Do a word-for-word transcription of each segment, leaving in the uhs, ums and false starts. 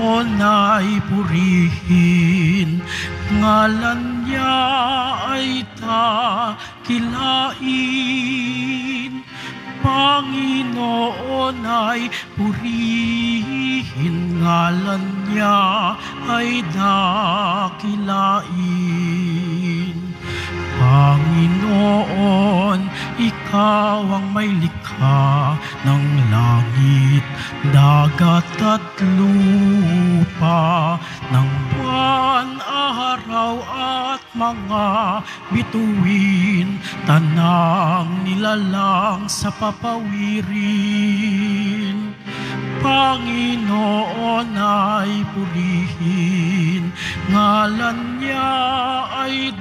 Panginoon ay purihin, ngalan niya ay dakilain. Panginoon ay purihin, ngalan niya ay dakilain. Panginoon, ikaw ang may likha ng langit, dagat at lupa, ng buwan, araw at mga bituin, tanang nilalang sa papawirin. Panginoon ay purihin, ngalan niya ay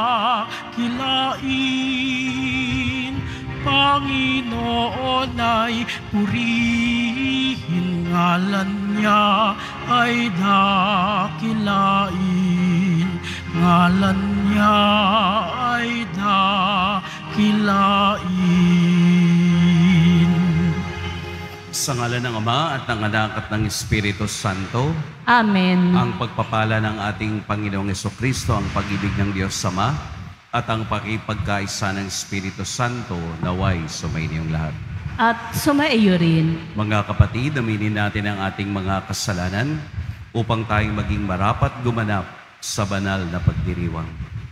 dakilain. Panginoon ay purihin, ngalan niya ay dakilain. Ngalan niya ay dakilain. Sa ngalan ng Ama at ng Anak at ng Espiritu Santo. Amen. Ang pagpapala ng ating Panginoong Jesucristo, ang pag-ibig ng Diyos Ama, at ang pakipagkaisa ng Espiritu Santo naway sumainiyong lahat. At sumaiyo rin. Mga kapatid, aminin natin ang ating mga kasalanan upang tayong maging marapat gumanap sa banal na pagdiriwang.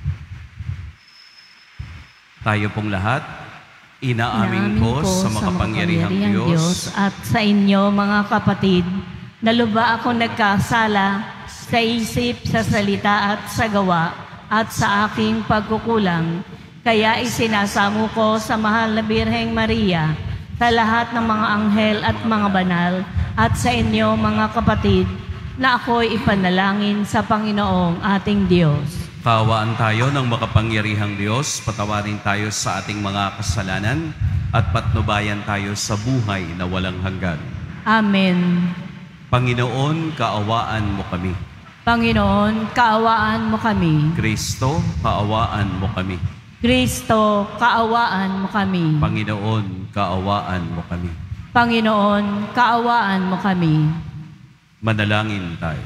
Tayo pong lahat, inaamin ko sa makapangyarihang Diyos at sa inyo mga kapatid, na luba akong nagkasala sa isip, sa salita at sa gawa at sa aking pagkukulang. Kaya isinasamo ko sa mahal na Birheng Maria, sa lahat ng mga anghel at mga banal, at sa inyo mga kapatid, na ako'y ipanalangin sa Panginoong ating Diyos. Kaawaan tayo ng makapangyarihang Diyos, patawarin tayo sa ating mga kasalanan, at patnubayan tayo sa buhay na walang hanggan. Amen. Panginoon, kaawaan mo kami. Panginoon, kaawaan mo kami. Kristo, kaawaan mo kami. Kristo, kaawaan mo kami. Panginoon, kaawaan mo kami. Panginoon, kaawaan mo kami. Manalangin tayo.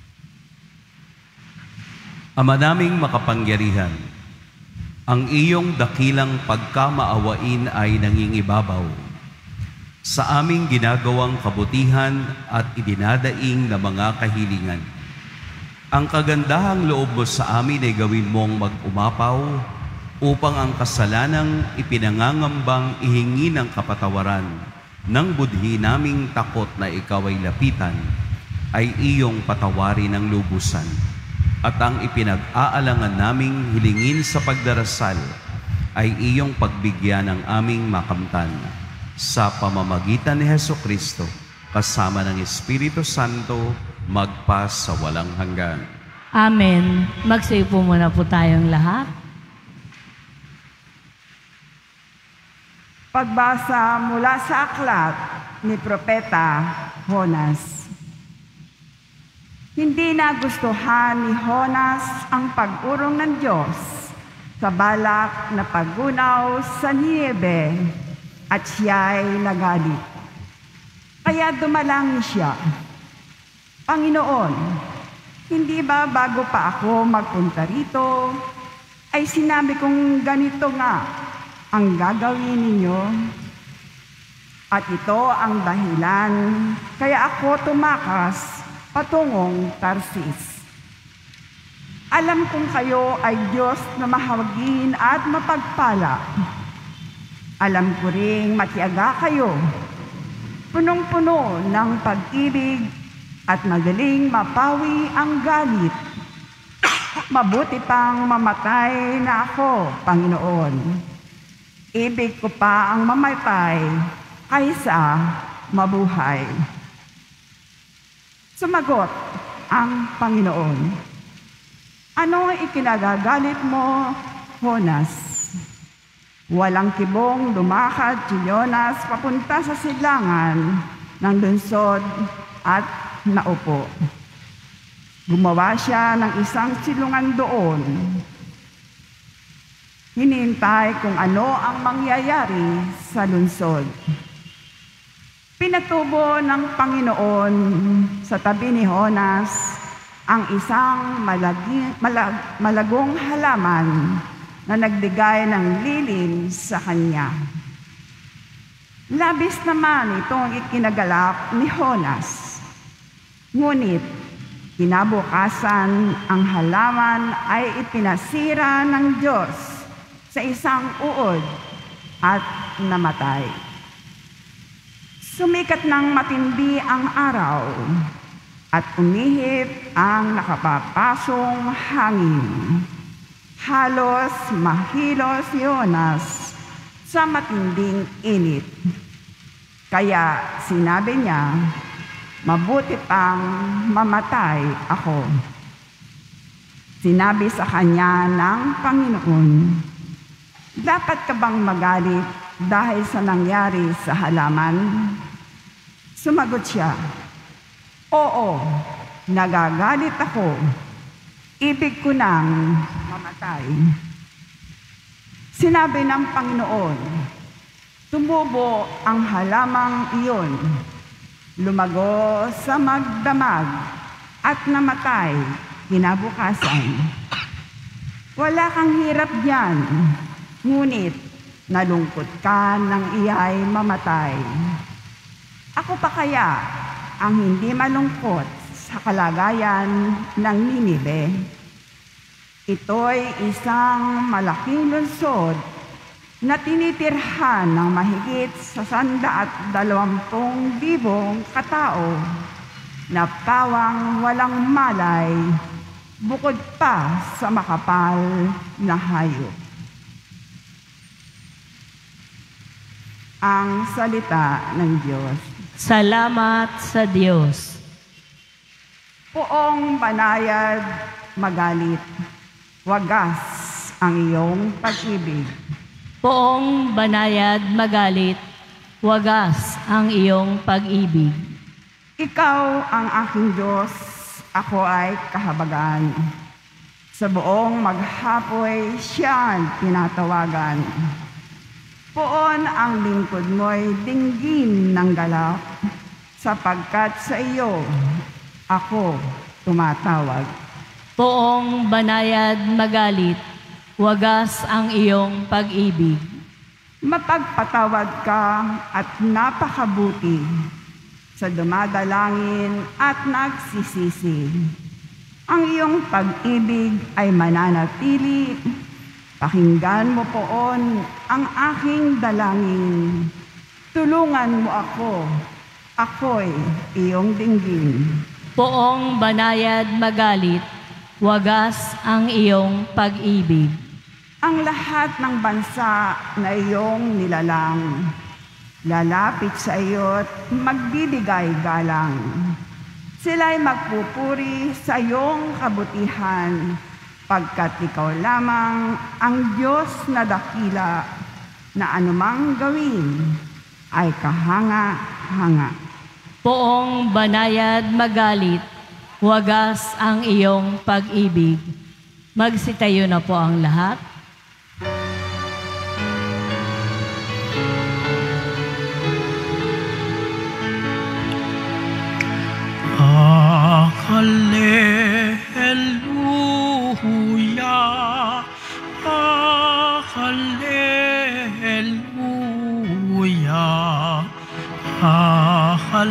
Ama naming makapangyarihan, ang iyong dakilang pagkamaawain ay nangingibabaw sa aming ginagawang kabutihan at idinadaing na mga kahilingan. Ang kagandahang loob mo sa amin ay gawin mong mag-umapaw upang ang kasalanang ipinangangambang ihingi ng kapatawaran ng budhi naming takot na ikaw ay lapitan ay iyong patawarin ng lubusan. At ang ipinag-aalangan naming hilingin sa pagdarasal ay iyong pagbigyan ng aming makamtan sa pamamagitan ni Jesucristo kasama ng Espiritu Santo magpa sa walang hanggan. Amen. Magsiupo muna po tayong lahat. Pagbasa mula sa aklat ni Propeta Jonas. Hindi nagustuhan ni Jonas ang pag-urong ng Diyos sa balak na paggunaw sa Niniebe at siya'y nagalit. Kaya dumalangin siya, Panginoon, hindi ba bago pa ako magpunta rito, ay sinabi kong ganito nga ang gagawin ninyo? At ito ang dahilan kaya ako tumakas patungong Tarsis. Alam kong kayo ay Diyos na mahawagin at mapagpala. Alam ko ring matiyaga kayo, punong-puno ng pag-ibig at magaling mapawi ang galit. Mabuti pang mamatay na ako, Panginoon. Ibig ko pa ang mamatay kaysa mabuhay. Sumagot ang Panginoon, ano ikinagagalit mo, Jonas? Walang kibong lumakad si Jonas papunta sa silangan ng lungsod at naupo. Gumawa siya ng isang silungan doon. Hinintay kung ano ang mangyayari sa lungsod. Pinatubo ng Panginoon sa tabi ni Jonas ang isang malagi, malag, malagong halaman na nagbigay ng lilim sa kanya. Labis naman itong ikinagalak ni Jonas. Ngunit kinabukasan ang halaman ay ipinasira ng Diyos sa isang uod at namatay. Sumikat ng matindi ang araw at umihip ang nakapapasong hangin. Halos mahilos si Jonas sa matinding init. Kaya sinabi niya, mabuti pang mamatay ako. Sinabi sa kanya ng Panginoon, dapat ka bang magalit dahil sa nangyari sa halaman? Sumagot siya, oo, nagagalit ako. Ibig ko nang mamatay. Sinabi ng Panginoon, tumubo ang halamang iyon, lumago sa magdamag at namatay kinabukasan. Wala kang hirap diyan, ngunit nalungkot ka nang iya'y mamatay. Ako pa kaya ang hindi malungkot sa kalagayan ng Ninive? Ito'y isang malaking lungsod na tinitirhan ng mahigit sa sanda at dalawampung libong katao na pawang walang malay bukod pa sa makapal na hayop. Ang salita ng Diyos. Salamat sa Diyos. Poong banayad, magalit, wagas ang iyong pag-ibig. Poong banayad, magalit, wagas ang iyong pag-ibig. Ikaw ang aking Diyos, ako ay kahabagan. Sa buong maghapoy siyang tinatawagan. Poon ang lingkod mo'y dinggin ng galak, sapagkat sa iyo ako tumatawag. Poong banayad, magalit, wagas ang iyong pag-ibig. Mapagpatawad ka at napakabuti sa dumadalangin at nagsisisi. Ang iyong pag-ibig ay mananatili. Pakinggan mo poon ang aking dalangin. Tulungan mo ako, ako'y iyong dinggin. Poong banayad, magalit, wagas ang iyong pag-ibig. Ang lahat ng bansa na iyong nilalang, lalapit sa iyo't magbibigay galang. Sila'y magpupuri sa iyong kabutihan, pagkat ikaw lamang ang Diyos na dakila, na anumang gawin ay kahanga-hanga. Poong banayad, magalit, wagas ang iyong pag-ibig. Magsitayo na po ang lahat. Ah, hallelujah, ah, hallelujah, ah,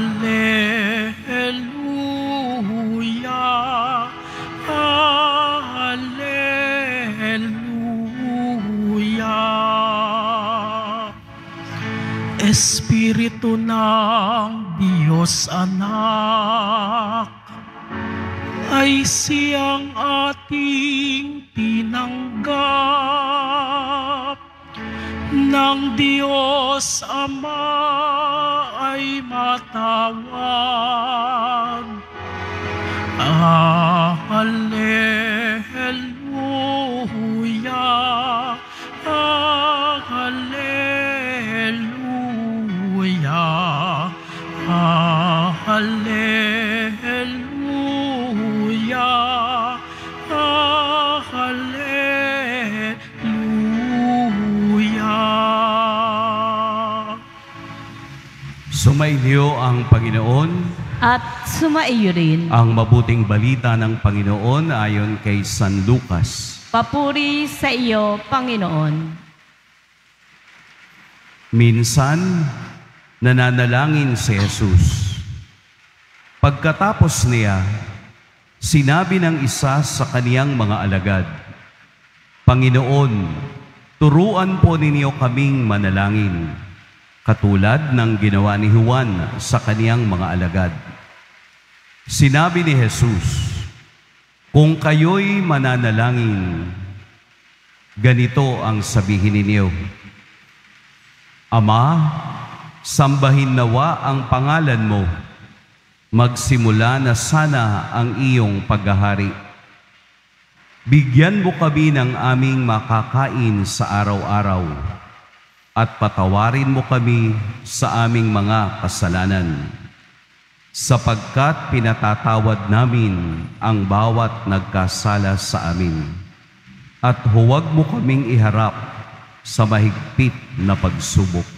hallelujah, ah, hallelujah. Espiritu ng Diyos Anak, ay siyang ating tinanggap. Ng Diyos Ama ay matawag. Ah, hallelujah, ah, hallelujah, ah, hallelujah, ah, hallelujah. Sumainyo ang Panginoon. At sumaiyo rin. Ang mabuting balita ng Panginoon ayon kay San Lucas. Papuri sa iyo, Panginoon. Minsan, nananalangin si Jesus. Pagkatapos niya, sinabi ng isa sa kaniyang mga alagad, Panginoon, turuan po ninyo kaming manalangin, katulad ng ginawa ni Juan sa kaniyang mga alagad. Sinabi ni Jesus, kung kayo'y mananalangin, ganito ang sabihin ninyo, Ama, sambahin nawa ang pangalan mo, magsimula na sana ang iyong paghahari. Bigyan mo kami ng aming makakain sa araw-araw at patawarin mo kami sa aming mga kasalanan, sapagkat pinatatawad namin ang bawat nagkasala sa amin. At huwag mo kaming iharap sa mahigpit na pagsubok.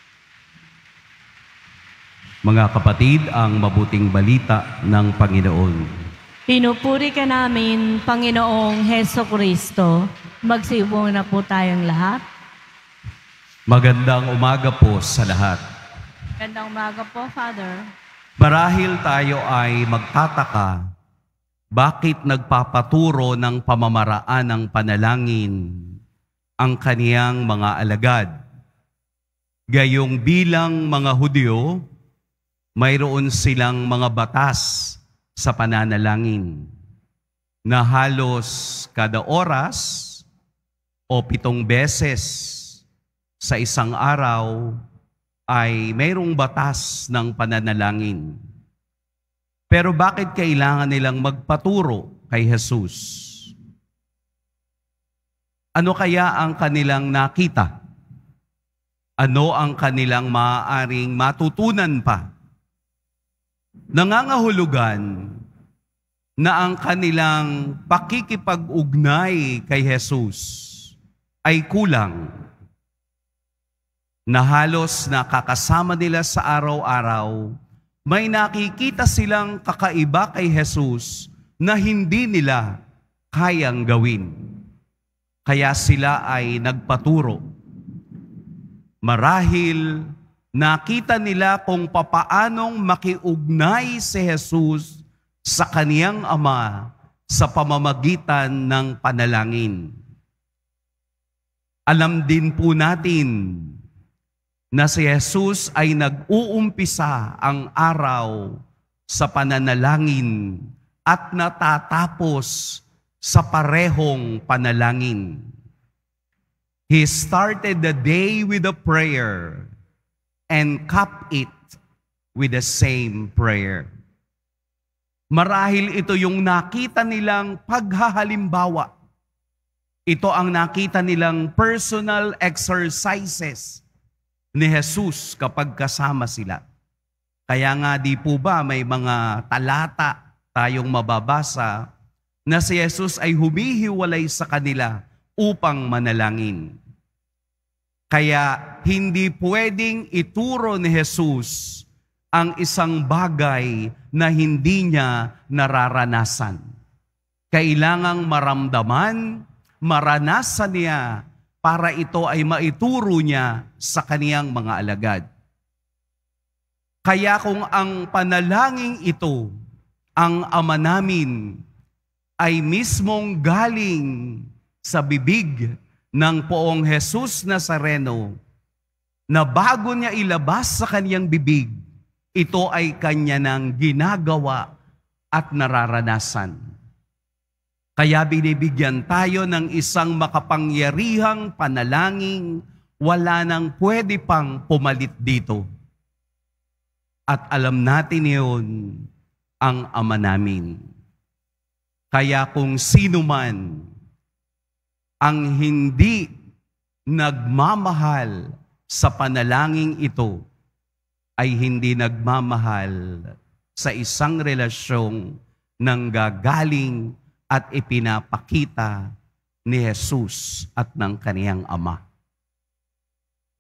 Mga kapatid, ang mabuting balita ng Panginoon. Pinupuri ka namin, Panginoong Heso Kristo. Magsiupo na po tayong lahat. Magandang umaga po sa lahat. Magandang umaga po, Father. Marahil tayo ay magtataka, bakit nagpapaturo ng pamamaraan ng panalangin ang kaniyang mga alagad? Gayong bilang mga Hudyo, mayroon silang mga batas sa pananalangin na halos kada oras o pitong beses sa isang araw ay mayroong batas ng pananalangin. Pero bakit kailangan nilang magpaturo kay Jesus? Ano kaya ang kanilang nakita? Ano ang kanilang maaaring matutunan pa? Nangangahulugan na ang kanilang pakikipag-ugnay kay Jesus ay kulang, na halos nakakasama nila sa araw-araw, may nakikita silang kakaiba kay Jesus na hindi nila kayang gawin. Kaya sila ay nagpaturo. Marahil nakita nila kung papaanong makiugnay si Jesus sa kaniyang Ama sa pamamagitan ng panalangin. Alam din po natin na si Jesus ay nag-uumpisa ang araw sa pananalangin at natatapos sa parehong panalangin. He started the day with a prayer and cap it with the same prayer. Marahil ito yung nakita nilang paghahalimbawa. Ito ang nakita nilang personal exercises ni Jesus kapag kasama sila. Kaya nga di po ba may mga talata tayong mababasa na si Jesus ay humihiwalay sa kanila upang manalangin. Kaya hindi pwedeng ituro ni Jesus ang isang bagay na hindi niya nararanasan. Kailangang maramdaman, maranasan niya para ito ay maituro niya sa kaniyang mga alagad. Kaya kung ang panalangin ito, ang Ama namin, ay mismong galing sa bibig ng poong Jesus Nazareno, na bago niya ilabas sa kaniyang bibig, ito ay kanya nang ginagawa at nararanasan. Kaya binibigyan tayo ng isang makapangyarihang panalangin, wala nang pwede pang pumalit dito. At alam natin yun, ang Ama namin. Kaya kung sino man ang hindi nagmamahal sa panalangin ito, ay hindi nagmamahal sa isang relasyong nanggagaling at ipinapakita ni Jesus at ng kaniyang Ama.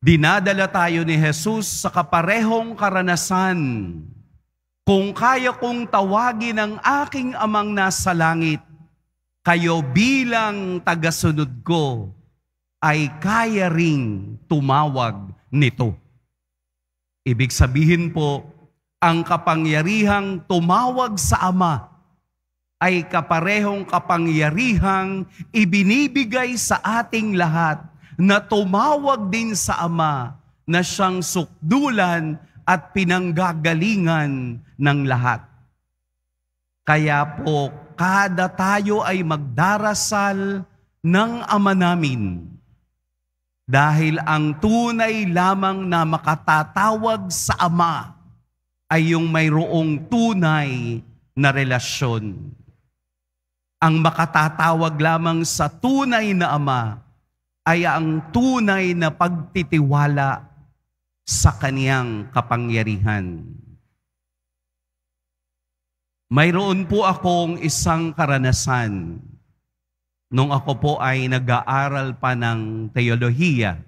Dinadala tayo ni Jesus sa kaparehong karanasan. Kung kaya kong tawagin ang aking amang nasa langit, kayo bilang tagasunod ko, ay kaya ring tumawag nito. Ibig sabihin po, ang kapangyarihang tumawag sa Ama ay kaparehong kapangyarihang ibinibigay sa ating lahat na tumawag din sa Ama na siyang sukdulan at pinanggagalingan ng lahat. Kaya po, kada tayo ay magdarasal ng Ama namin. Dahil ang tunay lamang na makatatawag sa Ama ay yung mayroong tunay na relasyon. Ang makatatawag lamang sa tunay na Ama ay ang tunay na pagtitiwala sa kaniyang kapangyarihan. Mayroon po akong isang karanasan nung ako po ay nag-aaral pa ng teolohiya.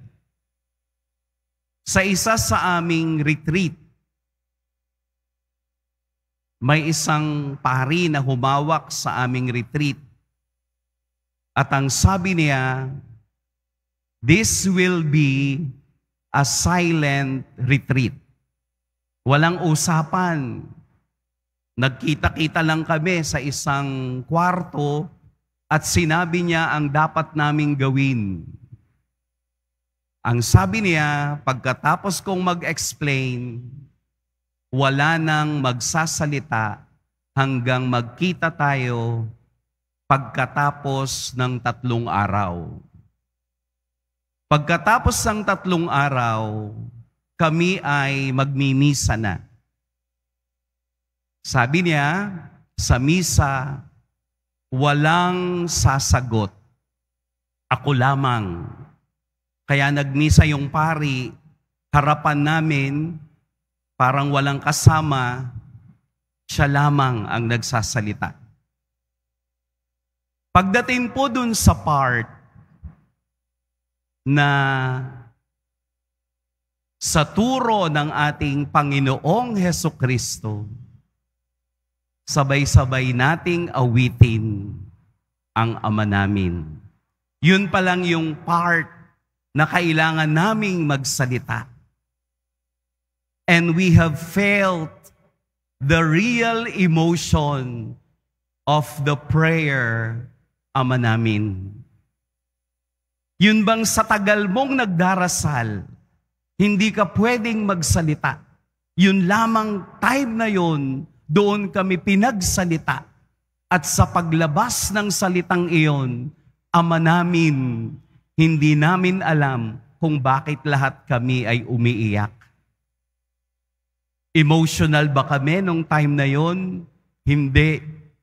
Sa isa sa aming retreat, may isang pari na humawak sa aming retreat. At ang sabi niya, this will be a silent retreat. Walang usapan. Nagkita-kita lang kami sa isang kwarto at sinabi niya ang dapat naming gawin. Ang sabi niya, pagkatapos kong mag-explain, wala nang magsasalita hanggang magkita tayo pagkatapos ng tatlong araw. Pagkatapos ng tatlong araw, kami ay magmimisa na. Sabi niya, sa misa, walang sasagot. Ako lamang. Kaya nagmisa yung pari, harapan namin, parang walang kasama, siya lamang ang nagsasalita. Pagdating po dun sa part na sa turo ng ating Panginoong Hesukristo, sabay-sabay nating awitin ang Ama namin. Yun pa lang yung part na kailangan naming magsalita. And we have felt the real emotion of the prayer, Ama namin. Yun bang sa tagal mong nagdarasal, hindi ka pwedeng magsalita. Yun lamang time na yun, doon kami pinagsalita. At sa paglabas ng salitang iyon, Ama namin, hindi namin alam kung bakit lahat kami ay umiiyak. Emotional ba kami nung time na yon? Hindi.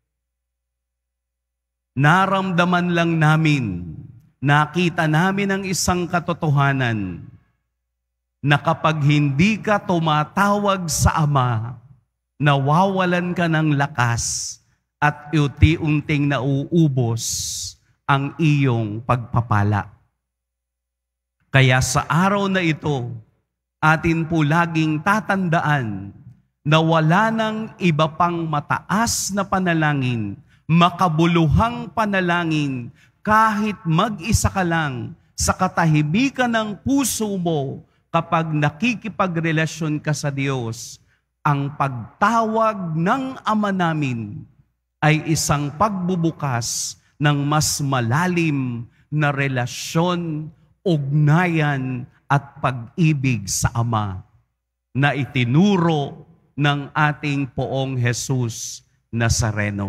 Naramdaman lang namin, nakita namin ang isang katotohanan na kapag hindi ka tumatawag sa Ama, nawawalan ka ng lakas at unti-unting nauubos ang iyong pagpapala. Kaya sa araw na ito, atin po laging tatandaan na wala nang iba pang mataas na panalangin, makabuluhang panalangin, kahit mag-isa ka lang sa katahimikan ng puso mo kapag nakikipagrelasyon ka sa Diyos. Ang pagtawag ng Ama namin ay isang pagbubukas ng mas malalim na relasyon, ugnayan, at pag-ibig sa Ama na itinuro ng ating Poong Jesus Nazareno.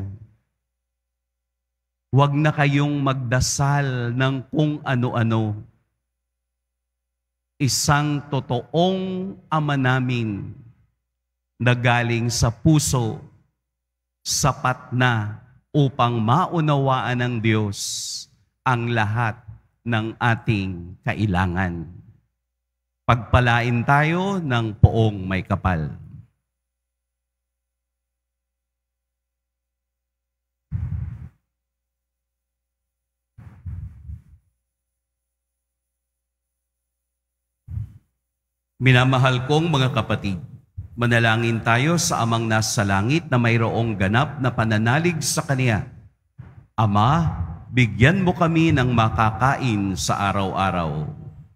Huwag na kayong magdasal ng kung ano-ano. Isang totoong Ama namin na galing sa puso, sapat na upang maunawaan ng Diyos ang lahat ng ating kailangan. Pagpalain tayo ng poong may kapal. Minamahal kong mga kapatid, manalangin tayo sa Amang nasa langit na mayroong ganap na pananalig sa Kaniya. Ama, bigyan mo kami ng makakain sa araw-araw.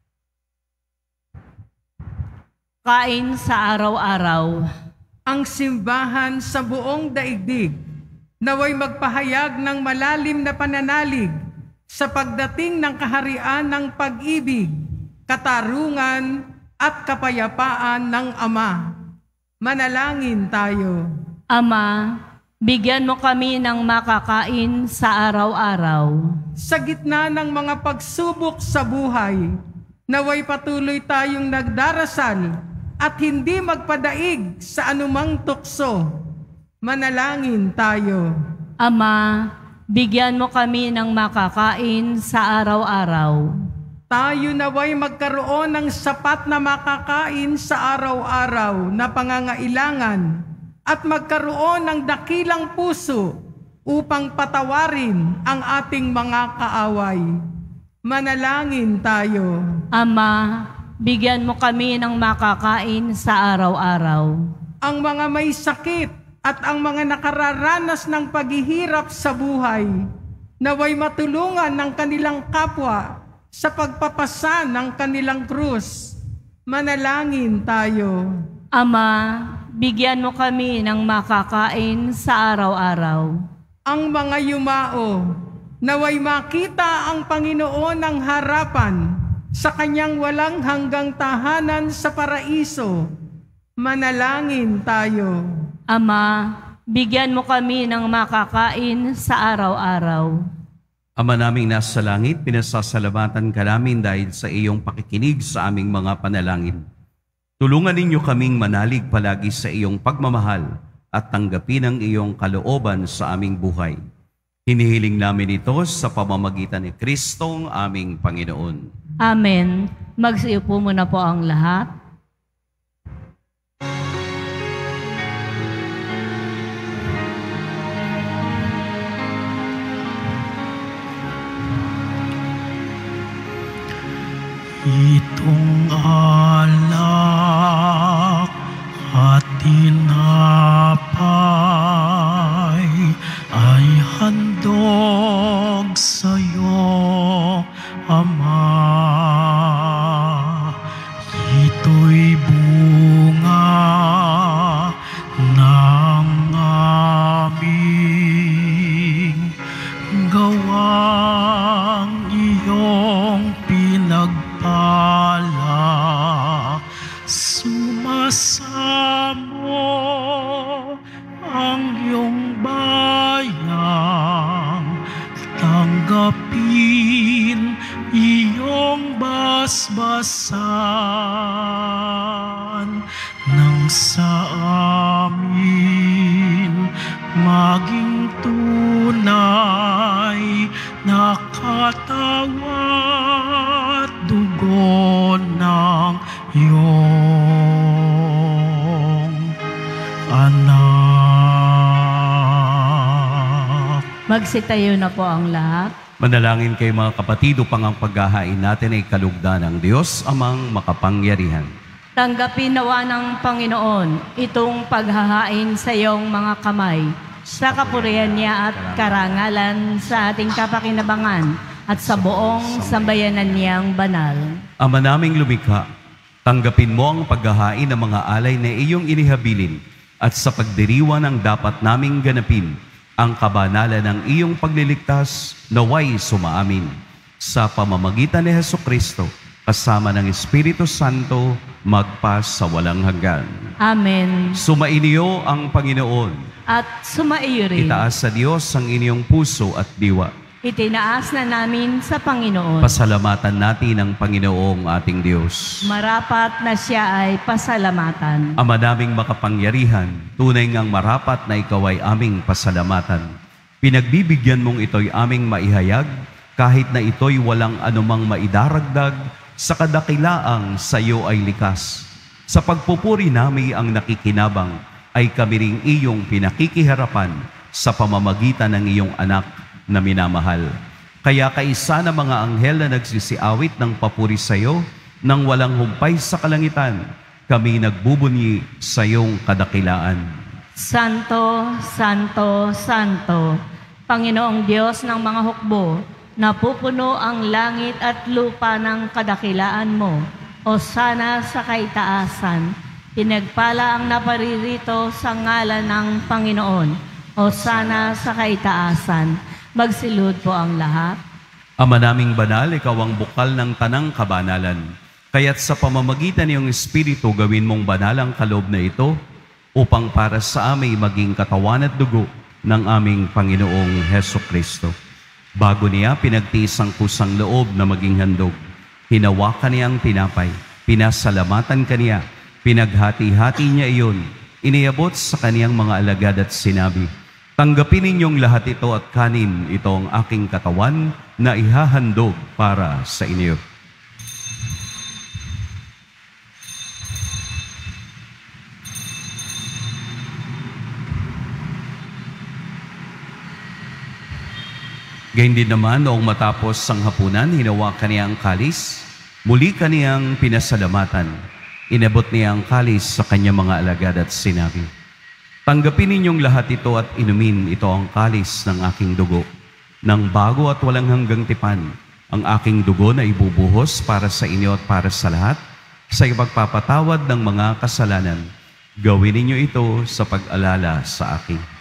Kain sa araw-araw. Ang simbahan sa buong daigdig naway magpahayag ng malalim na pananalig sa pagdating ng kaharian ng pag-ibig, katarungan at kapayapaan ng Ama. Manalangin tayo. Ama, bigyan mo kami ng makakain sa araw-araw. Sa gitna ng mga pagsubok sa buhay, naway patuloy tayong nagdarasal at hindi magpadaig sa anumang tukso. Manalangin tayo. Ama, bigyan mo kami ng makakain sa araw-araw. Tayo naway magkaroon ng sapat na makakain sa araw-araw na pangangailangan at magkaroon ng dakilang puso upang patawarin ang ating mga kaaway. Manalangin tayo. Ama, bigyan mo kami ng makakain sa araw-araw. Ang mga may sakit at ang mga nakararanas ng paghihirap sa buhay, naway matulungan ng kanilang kapwa sa pagpapasa ng kanilang krus. Manalangin tayo. Ama, bigyan mo kami ng makakain sa araw-araw. Ang mga yumao, naway makita ang Panginoon ng harapan sa kanyang walang hanggang tahanan sa paraiso. Manalangin tayo. Ama, bigyan mo kami ng makakain sa araw-araw. Ama naming nasa langit, pinasasalamatan ka namin dahil sa iyong pakikinig sa aming mga panalangin. Tulungan ninyo kaming manalig palagi sa iyong pagmamahal at tanggapin ang iyong kalooban sa aming buhay. Hinihiling namin ito sa pamamagitan ni Kristong aming Panginoon. Amen. Magsiupo muna po ang lahat. Itong alak at tinapay ay handog sa'yo, Ama. Ito'y bunga ng aming gawang iyong pinagpala. Sumasamo ang iyong bayang, tanggapin iyong basbasan nang sa amin maging tunay na katawan dugo ng iyong anak. Magsitayo na po ang lahat. Manalangin kayo mga kapatid upang ang paghahain natin ay kalugdan ng Diyos amang makapangyarihan. Tanggapin nawa ng Panginoon itong paghahain sa iyong mga kamay, sa kapurihan niya at karangalan sa ating kapakinabangan at sa buong sambayanan niyang banal. Ama naming lumikha, tanggapin mo ang paghahain ng mga alay na iyong inihabilin at sa pagdiriwang ng dapat naming ganapin ang kabanalan ng iyong pagliligtas naway sumaamin. Sa pamamagitan ni Hesukristo, kasama ng Espiritu Santo, magpas sa walang hanggan. Amen. Sumainiyo ang Panginoon. At sumaiyo rin. Itaas sa Diyos ang inyong puso at diwa. Itinaas na namin sa Panginoon. Pasalamatan natin ang Panginoong ating Diyos. Marapat na siya ay pasalamatan. Ama naming makapangyarihan, tunay ngang marapat na ikaw ay aming pasalamatan. Pinagbibigyan mong ito'y aming maihayag, kahit na ito'y walang anumang maidaragdag, sa kadakilaang sa iyo ay likas. Sa pagpupuri namin ang nakikinabang, ay kami ring iyong pinakikiharapan sa pamamagitan ng iyong anak na minamahal. Kaya kaisa ng mga anghel na nagsisiawit ng papuri sa iyo, nang walang humpay sa kalangitan, kami nagbubunyi sa iyong kadakilaan. Santo, Santo, Santo, Panginoong Diyos ng mga hukbo, napupuno ang langit at lupa ng kadakilaan mo. O sana sa kaitaasan, pinagpala ang naparirito sa ngalan ng Panginoon. O sana sa kaitaasan, magsilud po ang lahat. Ama naming banal, ikaw ang bukal ng tanang kabanalan. Kaya't sa pamamagitan ng Espiritu, gawin mong banal ang kaloob na ito upang para sa amin maging katawan at dugo ng aming Panginoong Hesukristo. Bago niya pinagtiis ang kusang loob na maging handog, hinawakan niya ang tinapay, pinasalamatan kaniya, pinaghati-hati niya iyon, iniabot sa kaniyang mga alagad at sinabi, "Tanggapin ninyong lahat ito at kanin, ito ang aking katawan na ihahandog para sa inyo." Gayun din naman, noong matapos ang hapunan, hinawakan niya ang kalis, muli kaniyang pinasalamatan. Inabot niya ang kalis sa kanyang mga alagad at sinabi, "Tanggapin ninyong lahat ito at inumin, ito ang kalis ng aking dugo, ng bago at walang hanggang tipan, ang aking dugo na ibubuhos para sa inyo at para sa lahat, sa ipagpapatawad ng mga kasalanan. Gawin ninyo ito sa pag-alala sa akin."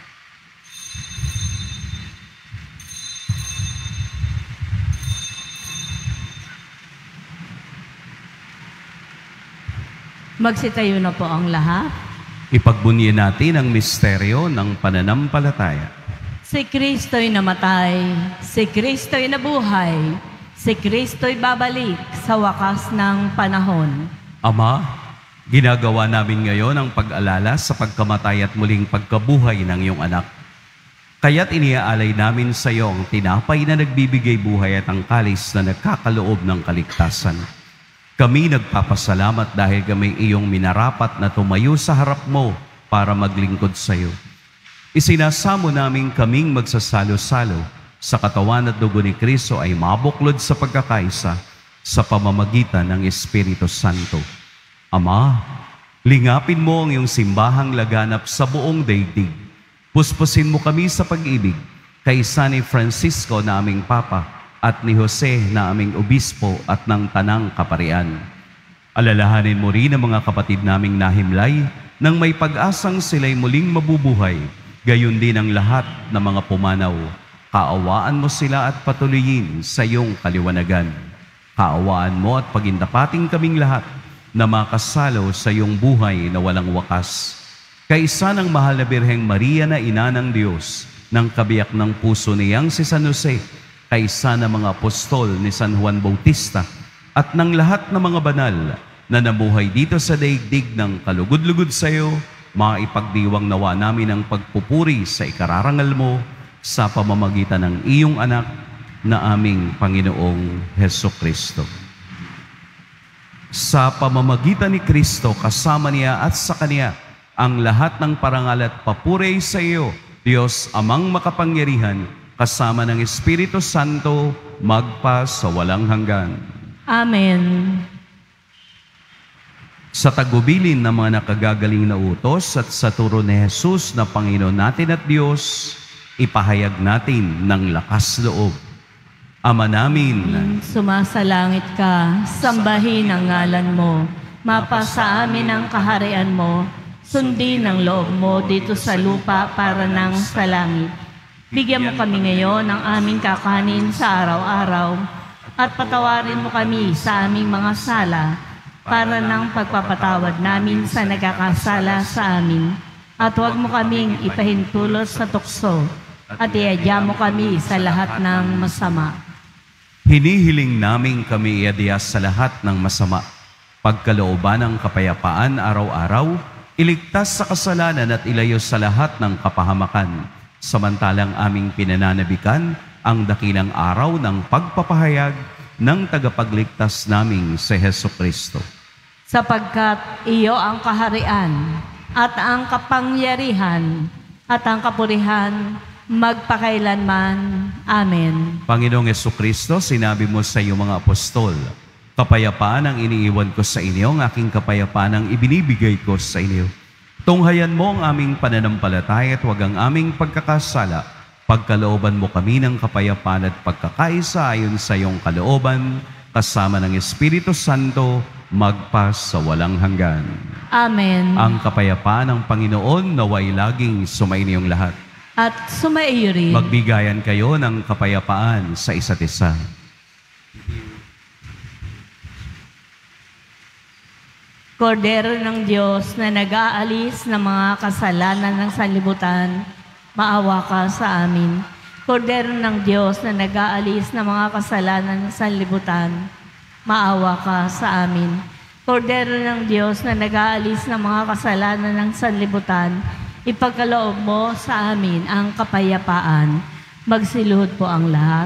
Magsitayo na po ang lahat. Ipagbunyin natin ang misteryo ng pananampalataya. Si Kristo'y namatay, si Kristo'y nabuhay, si Kristo'y babalik sa wakas ng panahon. Ama, ginagawa namin ngayon ang pag-alala sa pagkamatay at muling pagkabuhay ng iyong anak. Kaya't iniaalay namin sa iyo ang tinapay na nagbibigay buhay at ang kalis na nagkakaloob ng kaligtasan. Kami nagpapasalamat dahil kami iyong minarapat na tumayo sa harap mo para maglingkod sa iyo. Isinasamo namin kaming magsasalo-salo sa katawan at dugo ni Kristo ay mabuklod sa pagkakaisa sa pamamagitan ng Espiritu Santo. Ama, lingapin mo ang iyong simbahang laganap sa buong daigdig. Puspusin mo kami sa pag-ibig kaysa ni Francisco na aming Papa at ni Jose na aming obispo at ng tanang kaparian. Alalahanin mo rin ang mga kapatid naming nahimlay nang may pag-asang sila'y muling mabubuhay, gayon din ang lahat ng mga pumanaw. Kaawaan mo sila at patuloyin sa iyong kaliwanagan. Kaawaan mo at pagindapating kaming lahat na makasalo sa iyong buhay na walang wakas. Kaisa ng mahal na Birheng Maria na ina ng Diyos, ng kabiyak ng puso niyang si San Jose, kaisa ng mga apostol ni San Juan Bautista, at ng lahat ng mga banal na namuhay dito sa daigdig ng kalugod-lugod sa iyo, maipagdiwang nawa namin ang pagpupuri sa ikararangal mo sa pamamagitan ng iyong anak na aming Panginoong Hesukristo. Sa pamamagitan ni Kristo, kasama niya at sa Kaniya, ang lahat ng parangal at papuri sa iyo, Diyos Amang makapangyarihan, kasama ng Espiritu Santo, magpa sa walang hanggan. Amen. Sa tagubilin ng mga nakagagaling na utos at sa turo ni Jesus na Panginoon natin at Diyos, ipahayag natin ng lakas loob. Ama namin, Sumasalangit ka, sambahin ang ngalan mo, mapasa amin ang kaharian mo, sundin ang loob mo dito sa lupa para nang sa langit. Bigyan mo kami ngayon ng aming kakanin sa araw-araw at patawarin mo kami sa aming mga sala para ng pagpapatawad namin sa nagkakasala sa amin. At huwag mo kaming ipahintulot sa tukso at iadya mo kami sa lahat ng masama. hinihiling namin kami iadya sa lahat ng masama, pagkalooban ng kapayapaan araw-araw, iligtas sa kasalanan at ilayo sa lahat ng kapahamakan, samantalang aming pinananabikan ang dakilang araw ng pagpapahayag ng tagapagligtas naming si Hesukristo. Sapagkat iyo ang kaharian at ang kapangyarihan at ang kapurihan magpakailanman. Amen. Panginoong Hesukristo, sinabi mo sa iyong mga apostol, Kapayapaan ang iniiwan ko sa inyo, ang aking kapayapaan ang ibinibigay ko sa inyo. Tunghayan mo ang aming pananampalataya at huwag ang aming pagkakasala. Pagkalooban mo kami ng kapayapaan at pagkakaisa ayon sa iyong kalooban, kasama ng Espiritu Santo, magpa sa walang hanggan. Amen. Ang kapayapaan ng Panginoon naway laging sumainyong lahat. At sumaiyo rin. Magbigayan kayo ng kapayapaan sa isa't isa. Kordero ng Diyos na nag-aalis ng mga kasalanan ng sanlibutan, maawa ka sa amin. Kordero ng Diyos na nag-aalis ng mga kasalanan ng sanlibutan, maawa ka sa amin. Kordero ng Diyos na nag-aalis ng mga kasalanan ng sanlibutan, ipagkaloob mo sa amin ang kapayapaan. Magsiluhod po ang lahat.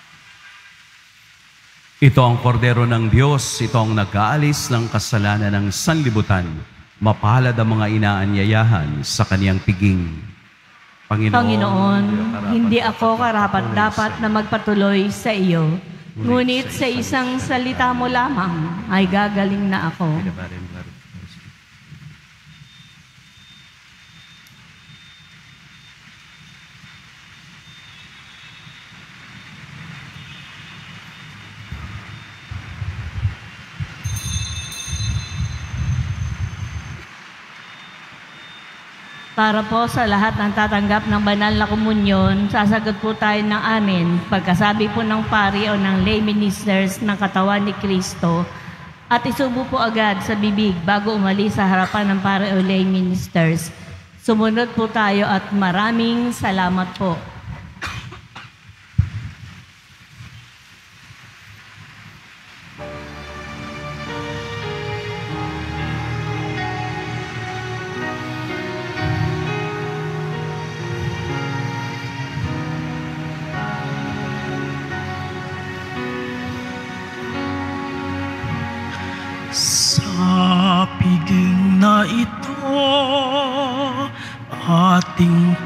Ito ang kordero ng Diyos, ito ang nag-aalis ng kasalanan ng sanlibutan. Mapalad ang mga inaanyayahan sa kaniyang piging. Panginoon, Panginoon, hindi ako karapat-dapat na magpatuloy sa iyo. Ngunit sa isang salita mo lamang ay gagaling na ako. Para po sa lahat ng tatanggap ng banal na komunyon, sasagot po tayo ng amen. Pagkasabi po ng pari o ng lay ministers ng katawan ni Kristo, at isubo po agad sa bibig bago umalis sa harapan ng pari o lay ministers. Sumunod po tayo at maraming salamat po. Sa piging na ito, ating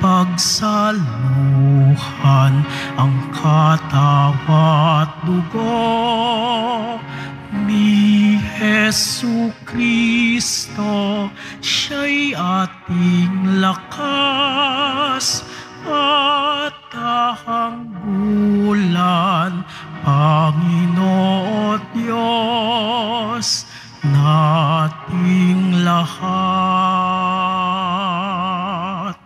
pagsaluhan ang katawan at dugo ni Jesu Kristo. Siya'y ating lakas at kahanggulan, Panginoon Diyos nating lahat.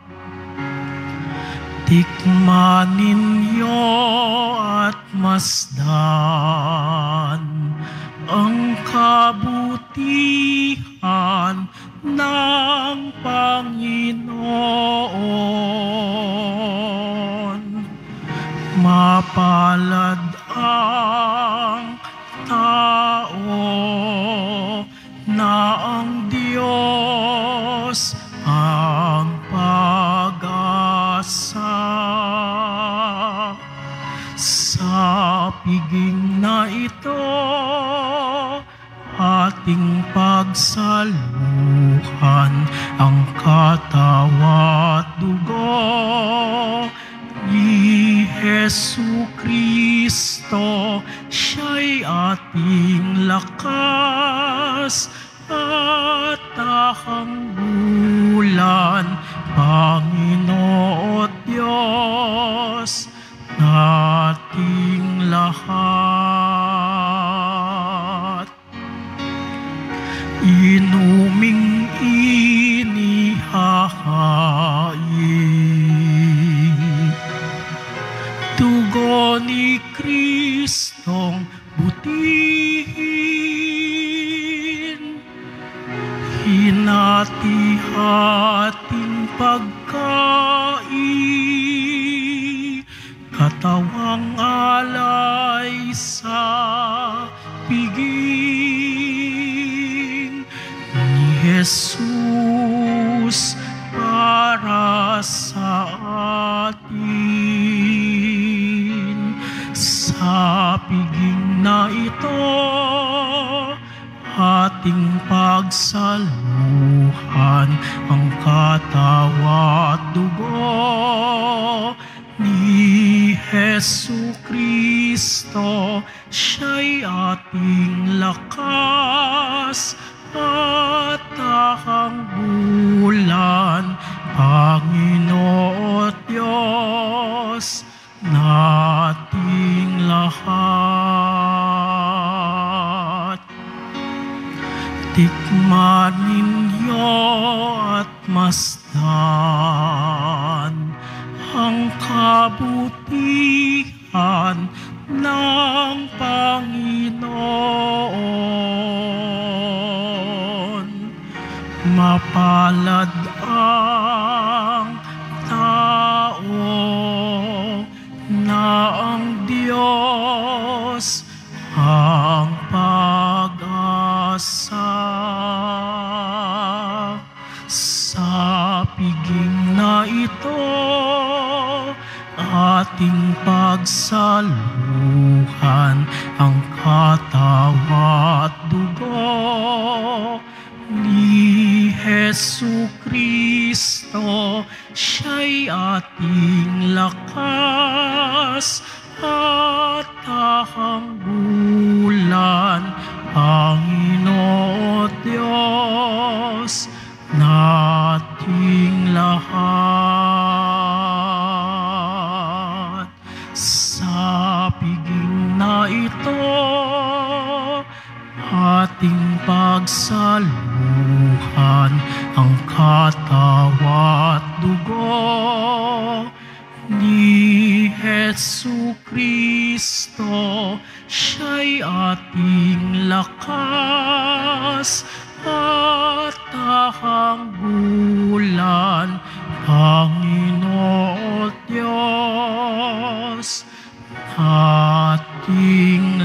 Tikman ninyo at masdan ang kabutihan ng Panginoon. Mapalad ang tao na ang Diyos ang pag-asa. Sa piging na ito, ating pagsaluhan ang katawan at dugo ni Jesu Kristo. Siya'y ating lakas at kahanggulan, Panginoon Diyos nating lahat. Inuming inihahain dugo ni Kristong butihin, hinati-hating pagkain, katawang alay sa piging ni Jesus para sa atin. Sa piging na ito, ating pagsaluhan ang katawan at dugo ni Hesu Kristo, siya'y ating lakas at takang bulan, Panginoon Diyos nating lahat. Tikman ninyo at masdan ang kabutihan ng Panginoon. Mapalad ang tao na ang Diyos ang pag-asa. Sa piging na ito, ating pagsaluhan ang katawan at dugo ni Hesu Kristo, siya'y ating lakas at takang bulan, Panginoon Diyos nating lahat. Sa piging na ito, ating pagsaluhan ang katawan at dugo ni Hesu Kristo, siya'y ating lakas at takang bulan, Panginoon Diyos ating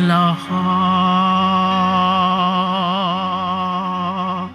lahat.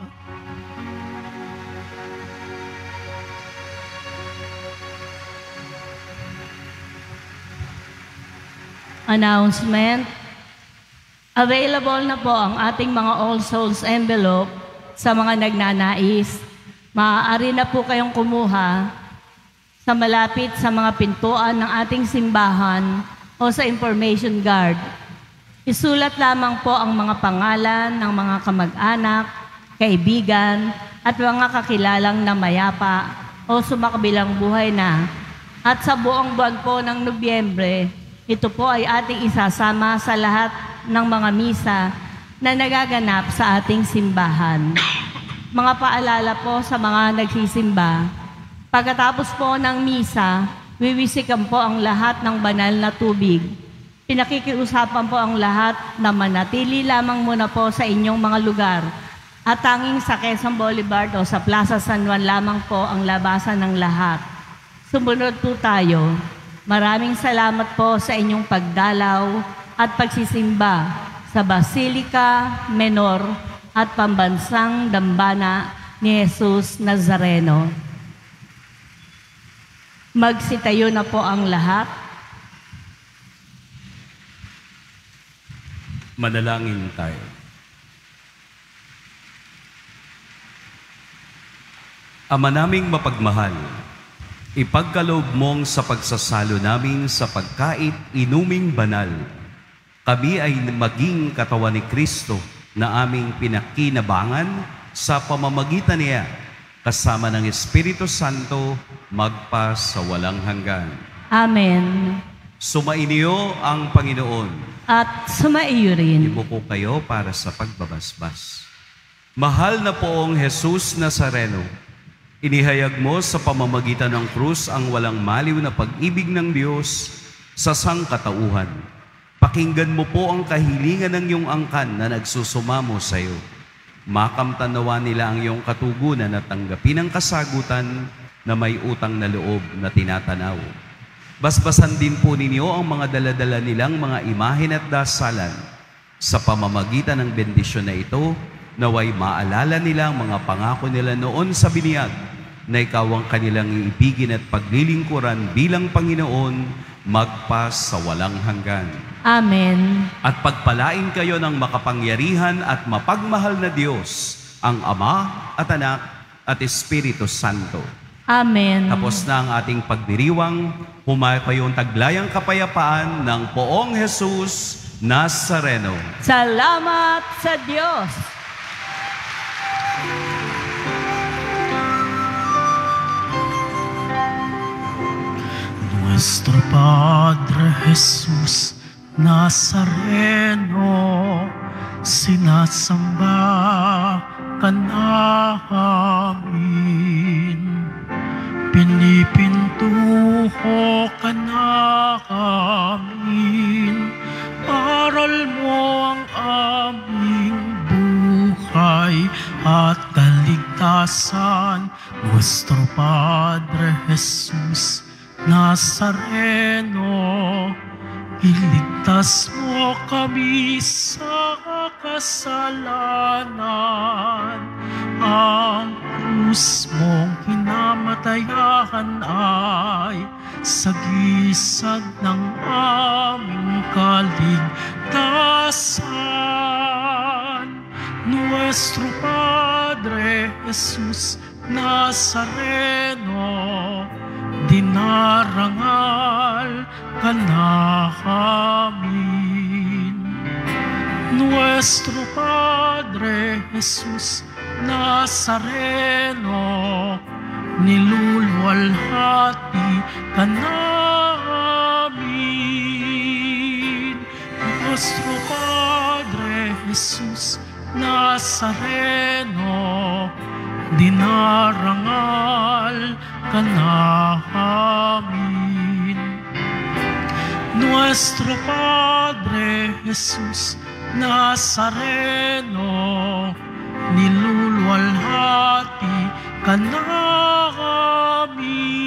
Announcement. Available na po ang ating mga All Souls envelope sa mga nagnanais. Maaari na po kayong kumuha sa malapit sa mga pintuan ng ating simbahan o sa information guard. Isulat lamang po ang mga pangalan ng mga kamag-anak, kaibigan, at mga kakilalang na mayapa o sumakabilang buhay na. At sa buong buwan po ng Nobyembre, ito po ay ating isasama sa lahat ng mga misa na nagaganap sa ating simbahan. Mga paalala po sa mga nagsisimba, pagkatapos po ng misa, wiwisikan po ang lahat ng banal na tubig. Pinakikiusapan po ang lahat na manatili lamang muna po sa inyong mga lugar at tanging sa Quezon Boulevard o sa Plaza San Juan lamang po ang labasan ng lahat. Sumunod po tayo. Maraming salamat po sa inyong pagdalaw at pagsisimba sa Basilica Menor at Pambansang Dambana ni Jesus Nazareno. Magsitayo na po ang lahat. Manalangin tayo. Ama naming mapagmahal, ipagkaloob mong sa pagsasalo namin sa pagkait inuming banal, kami ay maging katawan ni Kristo na aming pinakinabangan sa pamamagitan niya, kasama ng Espiritu Santo, magpa sa walang hanggan. Amen. Sumainyo ang Panginoon. At sumaiyo rin. Ibuko kayo para sa pagbabasbas. Mahal na poong Jesus Nazareno, inihayag mo sa pamamagitan ng krus ang walang maliw na pag-ibig ng Diyos sa sangkatauhan. Pakinggan mo po ang kahilingan ng iyong angkan na nagsusumamo sa iyo. Makamtanawa nila ang iyong katugunan at tanggapin ang kasagutan na may utang na loob na tinatanaw. Basbasan din po ninyo ang mga daladala nilang mga imahen at dasalan. Sa pamamagitan ng bendisyon na ito, naway maalala nila ang mga pangako nila noon sa biniyag na ikaw ang kanilang iibigin at paglilingkuran bilang Panginoon magpas sa walang hanggan. Amen. At pagpalain kayo ng makapangyarihan at mapagmahal na Diyos, ang Ama at Anak at Espiritu Santo. Amen. Tapos na ang ating pagdiriwang, humayo kayong taglayang kapayapaan ng Poong Jesus Nazareno. Salamat sa Diyos. Nuestro Padre Jesus Nazareno, sinasamba ka namin. Pinipintuho ka namin. Aral mo ang aming buhay at kaligtasan. Nuestro Padre Jesus Nazareno, iligtas mo kami sa kasalanan. Ang krus mong kinamatayan ay sagisag ng aming kaligtasan. Nuestro Padre Jesus Nazareno, dinarangal ka namin. Nuestro Padre Jesus Nazareno, niluluwalhati ka namin. Nuestro Padre Jesus Nazareno, dinarangal ka namin. Nuestro Padre Jesus Nazareno, niluluwalhati ka namin.